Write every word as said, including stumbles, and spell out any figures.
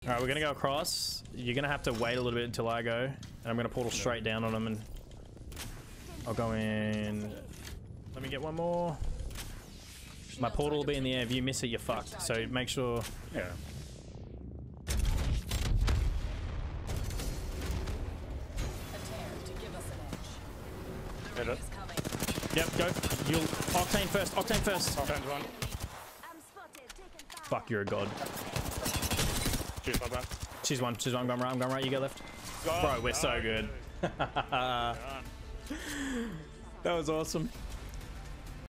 All right, we're gonna go across. You're gonna have to wait a little bit until I go, and I'm gonna portal straight down on them, and I'll go in. Let me get one more. My portal will be in the air. If you miss it, you're fucked. So make sure. Yeah. Hit it. Yep, go. You'll octane first. Octane first. Octane's one. Fuck, you're a god. Shoot my back. She's one. She's one. I'm going right. I'm going right. You go left. Go. Bro, we're so Oh, good. yeah. That was awesome.